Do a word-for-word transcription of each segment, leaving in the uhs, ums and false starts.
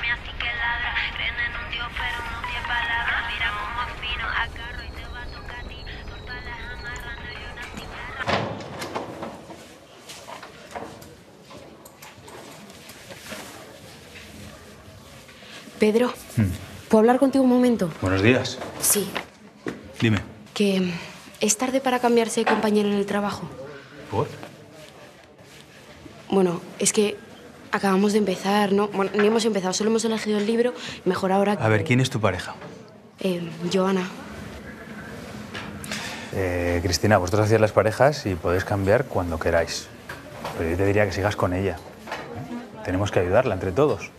así que ladra. Creen en un dios, pero no tiene palabras. Mira cómo afino, agarro y te va a tocar a ti. Dos balas amarrando y una cigarra. Pedro, ¿puedo hablar contigo un momento? Buenos días. Sí. Dime. Que es tarde para cambiarse de compañero en el trabajo. ¿Por? Bueno, es que acabamos de empezar, ¿no? Bueno, ni hemos empezado, solo hemos elegido el libro. Mejor ahora... A ver, ¿quién es tu pareja? Eh, Joana. Eh, Cristina, vosotros hacéis las parejas y podéis cambiar cuando queráis. Pero yo te diría que sigas con ella. ¿Eh? Tenemos que ayudarla entre todos.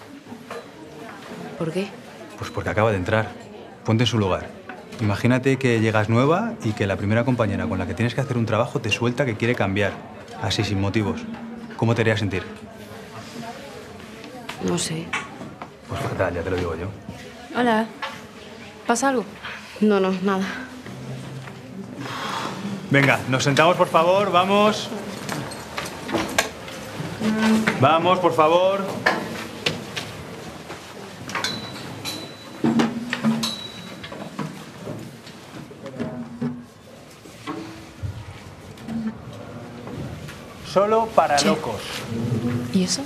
¿Por qué? Pues porque acaba de entrar. Ponte en su lugar. Imagínate que llegas nueva y que la primera compañera con la que tienes que hacer un trabajo te suelta que quiere cambiar. Así, sin motivos. ¿Cómo te haría sentir? No sé. Pues fatal, ya te lo digo yo. Hola. ¿Pasa algo? No, no, nada. Venga, nos sentamos, por favor. Vamos. Vamos, por favor. Solo para Sí. locos. ¿Y eso?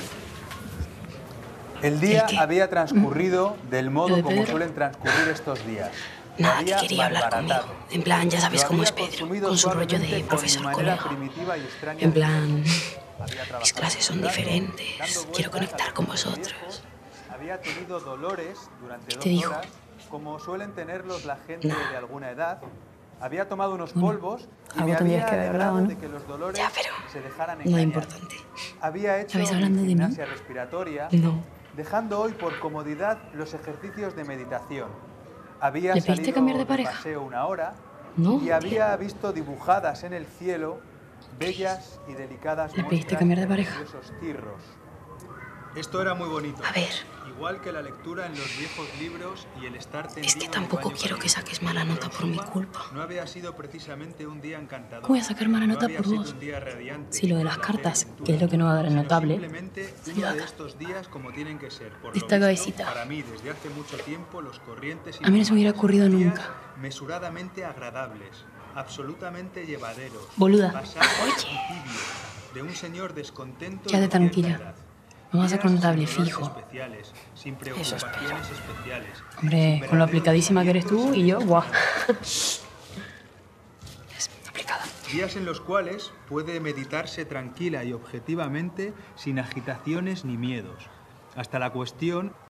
El día ¿El qué? había transcurrido del ¿Lo modo de como Pedro? suelen transcurrir estos días. Nada, que Había quería hablar conmigo. malbaratado. En plan, ya sabes Lo cómo es había Pedro, consumido con su rollo suavemente de con profesor mi manera colega. primitiva y extraña En de plan, ser. Había trabajado mis clases son currando, diferentes. dando Quiero vueltas conectar a con los vosotros. viejos. Había tenido dolores durante ¿Qué dos te dijo? horas, como suelen tenerlos la gente Nah. de alguna edad. Había tomado unos Bueno, polvos y algo me tendrías había que haber alegrado hablado, ¿no? de que los dolores Ya, pero se dejaran nada engañar. importante. Había hecho ¿Estabais hablando de mí? gimnasia respiratoria, No. dejando hoy por comodidad los ejercicios de meditación. Había ¿Le pediste salido cambiar de pareja? paseo una hora No, y había visto dibujadas en el cielo bellas y delicadas ¿Le pediste muestras cambiar de pareja? preciosos cirros. Esto era muy bonito. A ver. Igual que la lectura en los viejos libros y el estar tendido Es que en el tampoco baño quiero que caliente. saques mala nota por mi Pero en suma, culpa. No había sido precisamente un día encantador. ¿Cómo voy a sacar mala No nota había por sido vos? un día radiante, Si lo de las placer y cartas, ventura, que es lo que no va a dar el sino notable, simplemente salió uno de de acá. estos días como tienen que ser. Por De lo esta visto, cabecita. para mí, desde hace mucho tiempo, los corrientes y A mí no se me hubiera normales, ocurrido días nunca. mesuradamente agradables, absolutamente llevaderos. Boluda. pasados Oye. y tibios, de un señor descontento. Quédate y cierta tranquila. edad. Vamos a sacar un Días notable sin dolores fijo. especiales, sin preocupaciones especiales, Hombre, sin con lo verdaderos aplicadísima que eres tú sufrimientos y yo, guau. Es aplicada. Días en los cuales puede meditarse tranquila y objetivamente sin agitaciones ni miedos. Hasta la cuestión